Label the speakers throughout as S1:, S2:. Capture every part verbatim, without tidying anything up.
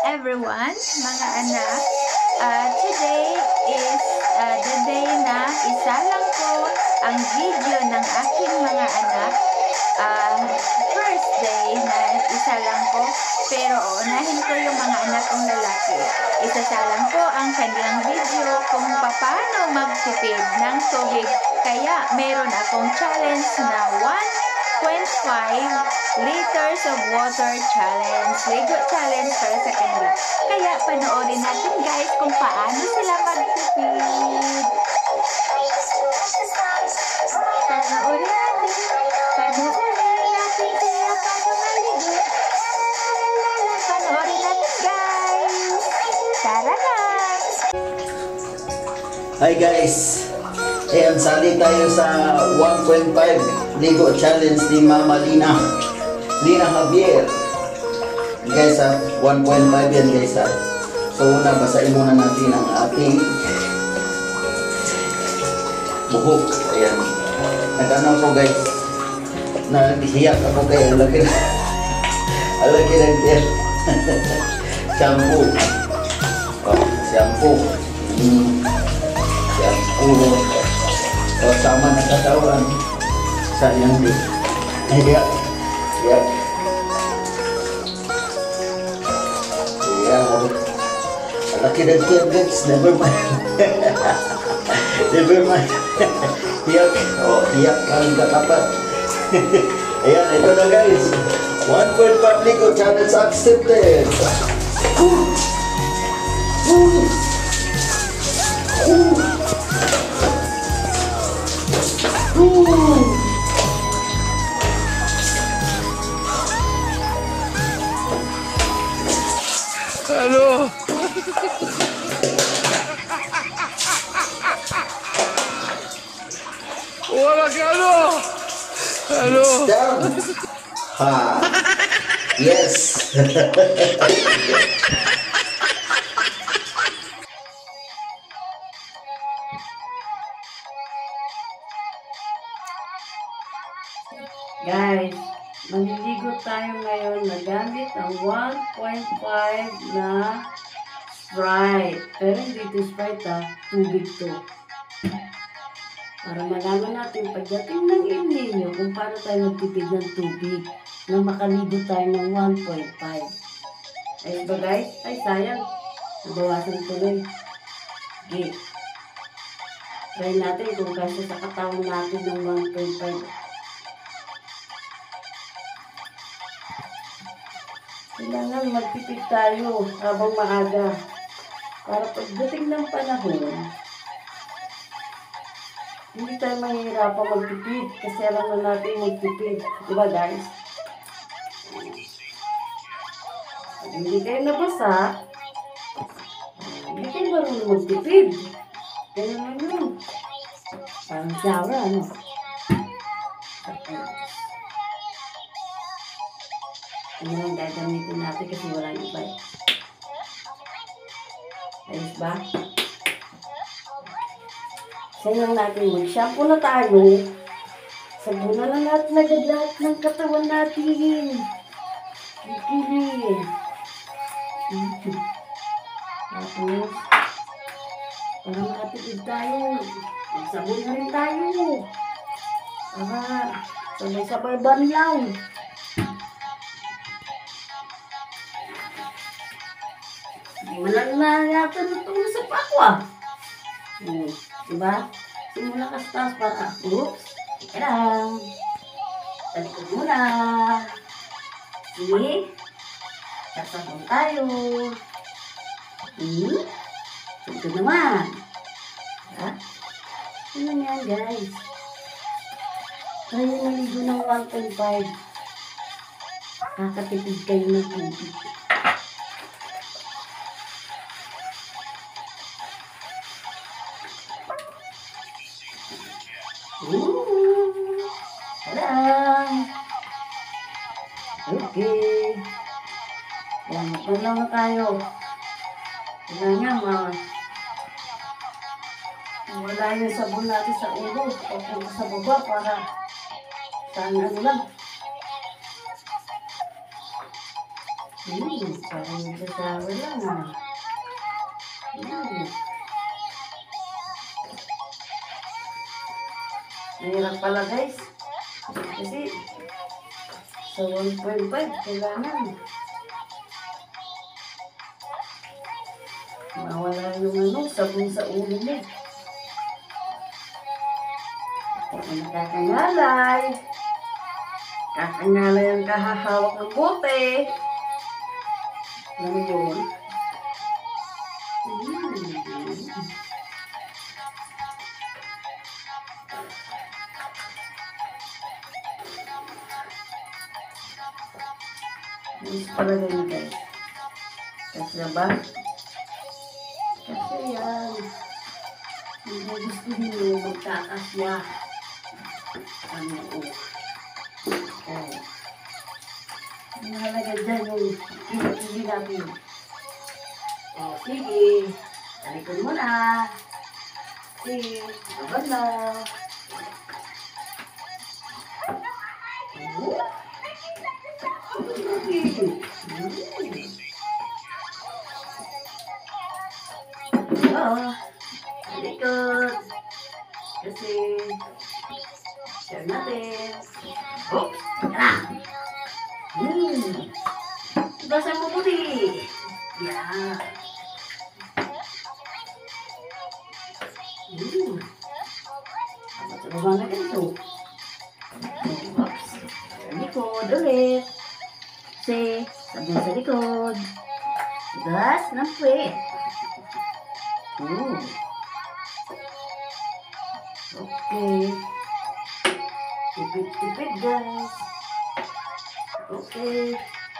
S1: everyone, mga anak. Uh, today is uh, the day na isa lang po ang video ng aking mga anak. Uh, first day na isa lang po, pero unahin ko yung mga anak kong lalaki. Isasalang po ang kanilang video kung paano magtipid ng tubig. Kaya meron akong challenge na one point five liters of water challenge. Ligo challenge para sa kanila. Kaya panoorin natin guys kung paano sila magtipid. Panoorin natin. Panoorin natin sila paano maligo. Panoorin natin guys. Tara na!
S2: Hi guys! Ayan, sali tayo sa one point five Ligo Challenge ni Mama Lina. Lina Javier. Guys ha, one point five yan guys ha. So una, basahin muna natin ang ating buhok. Ayan. Nag-ano po guys. Nahiyak ako kayo. Alagin. Alagin ang tiyan. Shampoo. Oh, shampoo. Hmm. Shampoo. Oh, sama na katawan. Sayang din. Ayan. Ayan. Ayan. Laki ng tiyan guys. Never mind. Never mind. Hiyak. Oh, hiyak ang katapat. Ayan, ito na guys. one point five Ligo Challenge accepted. Woo! Woo! Woo! Woo!
S3: Halo. Wala ka ano? Halo.
S2: Down. Ha. Yes.
S4: Guys, maliligo tayo ngayon na gamit ang one point five na Sprite. Pero hindi ito Sprite ha, tubig to. Para malaman natin pagdating ng inyo kung paano tayo magtipid ng tubig na makaligo tayo ng one point five. Ayun ba guys? Ay sayang. Nabawasan tuloy. Okay. Try natin kung kasi sa katawan natin ng one point five. Kailangan magtipid tayo habang maaga. Para pagdating ng panahon, hindi tayo mahihirapan magtipid kasi alam na natin magtipid. Diba guys? Pag hindi kayo nabasa, hindi kayo marunong magtipid. Kaya nga yun. Parang shower, ano? Ano lang gagamitin natin kasi walang iba. Ayos ba? Sayang natin mag-shampoo na tayo. Sabunan na natin agad lahat ng katawan natin. Kikili. Tapos, para makatipid tayo, magsabon na rin tayo. Para sabay-sabay banlaw. Walang na natin itong sa pakwa. Hmm, diba? Simula ka sa taas para, oops, ika lang. Talikod muna. See? Sasabon tayo. Hmm? Ito naman. Ha? Ano yan guys? Try yung maligo ng one point five. Kakatipid kayo ng tubig. Ooh, tadaa! Okay. Yan, magpalaw na tayo. Kailangan nga, wala yung sabon natin sa ulo. Papunta sa baba para saan ano lang. Hmm, parang nagsasawa lang ah. Hmm. Mahirap pala guys. Kasi sa one point five kailangan mawala yung ano, sabon sa ulo mo. Kung nakakangalay, kakangalay ang kahahawak ng bote. Alam mo yun? Hmm. Mas pala ganyan guys. Kasi ba? Kasi yan. Hindi gusto nyo magkakasya. Ano o? Oh. Ang halaga dyan yung pinipili natin. O sige. Talikod mo na. Sige. Sabad na. Oh. Oh, likod. Kasi, share natin. Oh, tara. Hmm. Basa mo puti. Yeah. Hmm. Sa baba na ganito. Oops. Sa likod ulit. Kasi, sabi sa likod. Gas ng puwet. Oh. Okay. Tipid-tipid guys. Okay.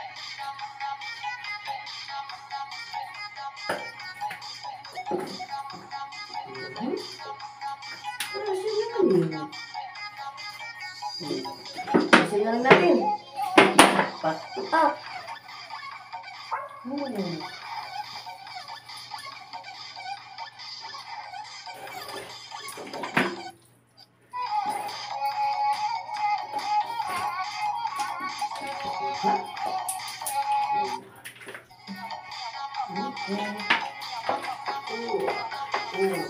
S4: Hmm? Kasi lang. Kasi lang natin. Pat-tap. Hmm. Okay. Oh. Oh.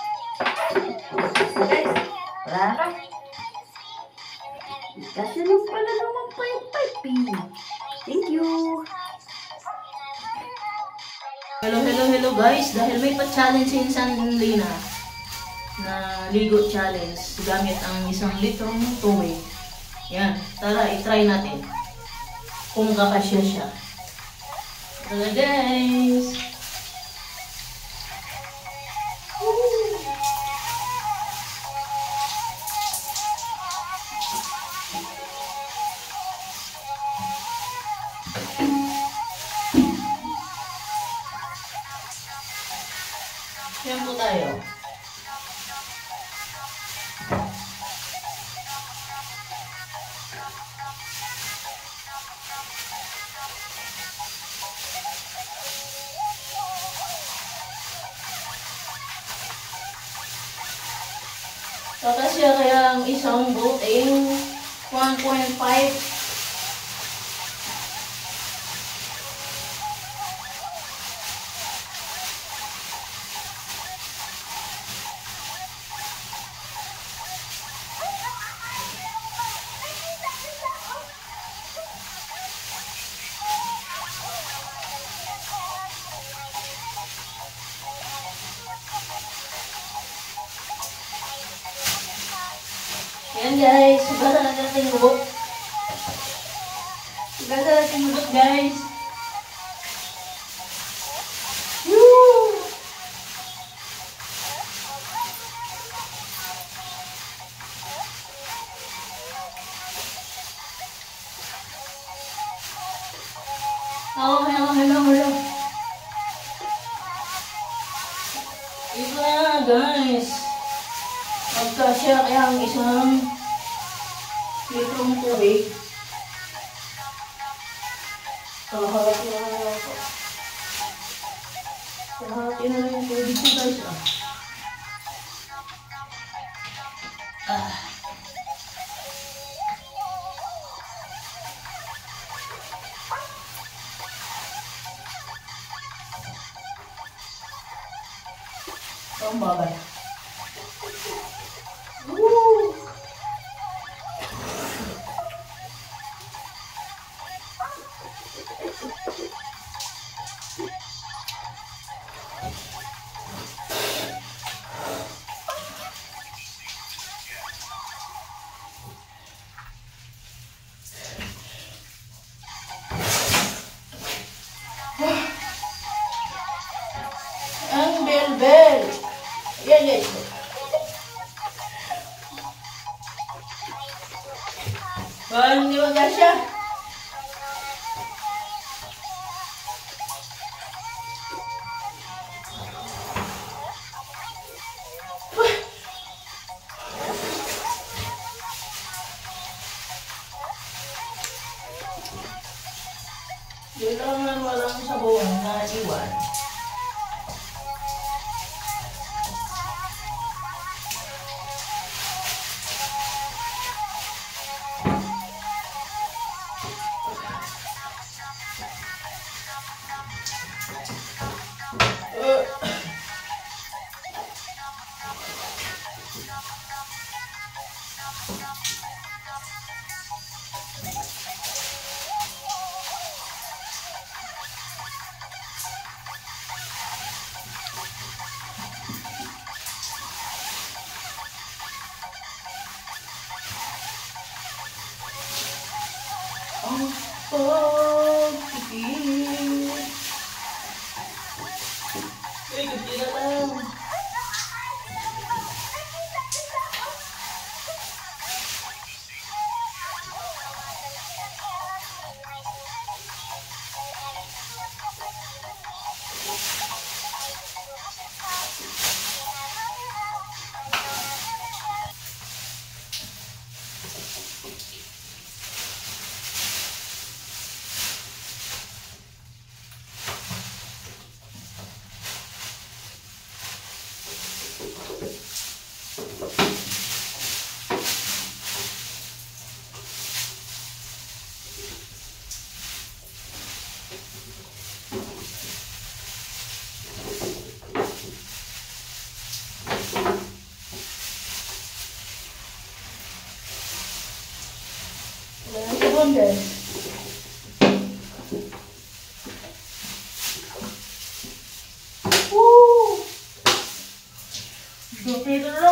S4: Guys, wala ka. Kasi nung pala naman pa yung piping. Thank you.
S5: Hello, hello, hello guys. Dahil may pa-challenge si Insan Lina na ligo challenge gamit ang isang litrong tubig. Yan. Tara, itry natin kung kakasya siya. Tara guys. Yan po tayo. Kakasya kaya ang isang buting one point five. Yan guys, sugatan na natin yung buhok. Sugatan natin yung buhok guys. Woo! Oh, hello, hello, hello. Ito na guys. Magkasya kaya ang isang litrong tubig. Kalahati na lang ako. Kalahati na lang yung tubig ko guys. Ah. Ah. Ang bagay. Woo! Ang bel-bel. Yan, yan. Parang hindi mag-asya. Kailangan walang sabawan na iwan. Ang pagpipil. Uy, kapila lang. Wala na sabon, guys. Woo! Dupito na